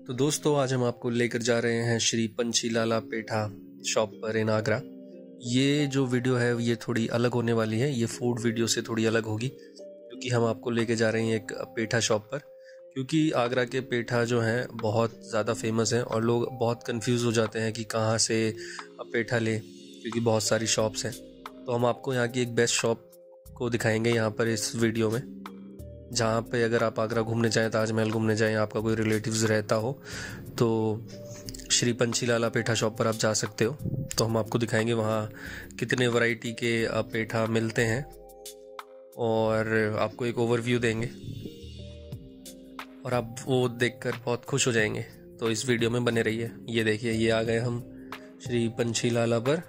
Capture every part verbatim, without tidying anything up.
तो दोस्तों आज हम आपको लेकर जा रहे हैं श्री पंछी लाला पेठा शॉप पर इन आगरा। ये जो वीडियो है ये थोड़ी अलग होने वाली है, ये फूड वीडियो से थोड़ी अलग होगी क्योंकि हम आपको लेके जा रहे हैं एक पेठा शॉप पर। क्योंकि आगरा के पेठा जो हैं बहुत ज़्यादा फेमस हैं और लोग बहुत कंफ्यूज हो जाते हैं कि कहाँ से पेठा ले, क्योंकि बहुत सारी शॉप्स हैं। तो हम आपको यहाँ की एक बेस्ट शॉप को दिखाएंगे यहाँ पर इस वीडियो में, जहाँ पे अगर आप आगरा घूमने जाएँ, ताजमहल घूमने जाएँ, आपका कोई रिलेटिव्स रहता हो तो श्री पंछी लाला पेठा शॉप पर आप जा सकते हो। तो हम आपको दिखाएंगे वहाँ कितने वैरायटी के पेठा मिलते हैं और आपको एक ओवरव्यू देंगे और आप वो देखकर बहुत खुश हो जाएंगे। तो इस वीडियो में बने रहिए। ये देखिए, ये आ गए हम श्री पंछी लाला पर।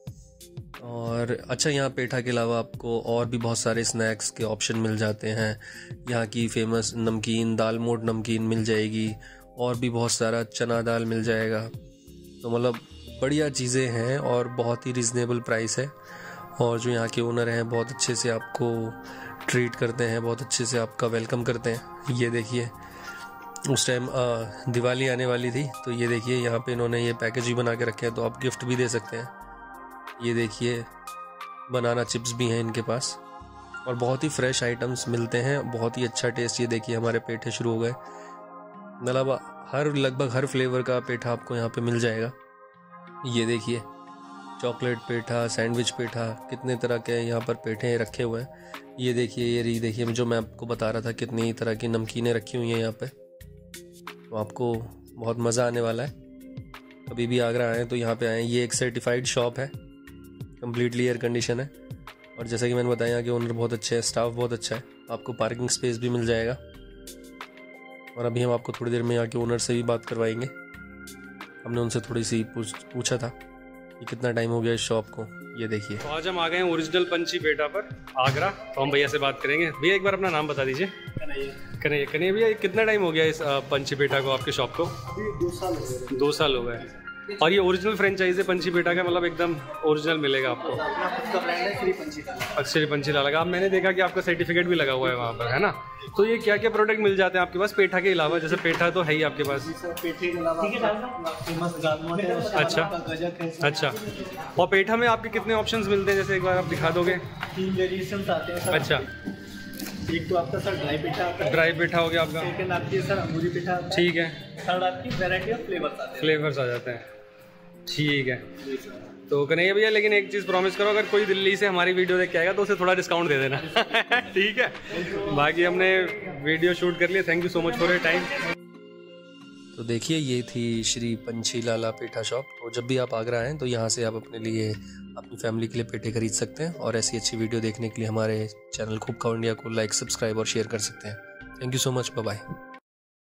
और अच्छा, यहाँ पेठा के अलावा आपको और भी बहुत सारे स्नैक्स के ऑप्शन मिल जाते हैं। यहाँ की फेमस नमकीन दाल मोठ नमकीन मिल जाएगी और भी बहुत सारा चना दाल मिल जाएगा। तो मतलब बढ़िया चीज़ें हैं और बहुत ही रिजनेबल प्राइस है। और जो यहाँ के ओनर हैं बहुत अच्छे से आपको ट्रीट करते हैं, बहुत अच्छे से आपका वेलकम करते हैं। ये देखिए, उस टाइम दिवाली आने वाली थी तो ये देखिए यहाँ पे इन्होंने ये पैकेज भी बना के रखे हैं, तो आप गिफ्ट भी दे सकते हैं। ये देखिए, बनाना चिप्स भी हैं इनके पास और बहुत ही फ्रेश आइटम्स मिलते हैं, बहुत ही अच्छा टेस्ट। ये देखिए हमारे पेठे शुरू हो गए, मतलब हर लगभग हर फ्लेवर का पेठा आपको यहाँ पे मिल जाएगा। ये देखिए, चॉकलेट पेठा, सैंडविच पेठा, कितने तरह के यहाँ पर पेठे रखे हुए हैं। ये देखिए, ये देखिए जो मैं आपको बता रहा था, कितनी तरह की नमकीनें रखी हुई हैं यहाँ पे। तो आपको बहुत मज़ा आने वाला है। कभी भी आगरा आएँ तो यहाँ पे आएँ। ये एक सर्टिफाइड शॉप है, कम्प्लीटली एयर कंडीशन है और जैसा कि मैंने बताया यहाँ के ओनर बहुत अच्छे हैं, स्टाफ बहुत अच्छा है, आपको पार्किंग स्पेस भी मिल जाएगा। और अभी हम आपको थोड़ी देर में यहाँ के ओनर से भी बात करवाएंगे। हमने उनसे थोड़ी सी पूछ पूछा था कि कितना टाइम हो गया इस शॉप को। ये देखिए, तो आज हम आ गए हैं ओरिजिनल पंछी पेठा पर आगरा। तो हम भैया से बात करेंगे। भैया एक बार अपना नाम बता दीजिए। कन्हैया। कन्हैया भैया, कितना टाइम हो गया इस पंछी पेठा को आपके शॉप को? अभी दो साल हो गए। दो साल हो गए। और ये ओरिजिनल फ्रेंचाइज है पंछी पेठा का, मतलब एकदम ओरिजिनल मिलेगा आपको? अपना खुद का ब्रांड है श्री पंछी लाला। श्री पंछी लाला का। अब मैंने देखा कि आपका सर्टिफिकेट भी लगा हुआ है वहाँ पर, है ना? तो ये क्या क्या प्रोडक्ट मिल जाते हैं आपके पास पेठा के अलावा? जैसे पेठा तो है ही आपके पास। पेठे के अलावा फेमस दाल है। अच्छा अच्छा। और पेठा में आपके कितने ऑप्शंस मिलते हैं, जैसे एक बार आप दिखा दोगे? तीन वेरिएशंस आते हैं सर। अच्छा, एक तो आपका सर ड्राई पेठा आता है। ड्राई पेठा हो गया आपका। सेकंड आपकी सर अंगूरी पेठा आता है। ठीक है। थर्ड आपकी वैरायटी ऑफ फ्लेवर्स आते हैं। फ्लेवर्स आ जाते हैं, ठीक है। तो कन्हैया भैया, लेकिन एक चीज़ प्रॉमिस करो, अगर कोई दिल्ली से हमारी वीडियो देख के आएगा तो उसे थोड़ा डिस्काउंट दे देना। ठीक है। बाकी हमने वीडियो शूट कर लिया। Thank you so much for your time. तो देखिए, ये थी श्री पंछी लाला पेठा शॉप। तो जब भी आप आगरा आएँ तो यहाँ से आप अपने लिए, अपनी फैमिली के लिए पेठे खरीद सकते हैं। और ऐसी अच्छी वीडियो देखने के लिए हमारे चैनल खूब खाओ इंडिया को लाइक, सब्सक्राइब और शेयर कर सकते हैं। Thank you so much, bye bye.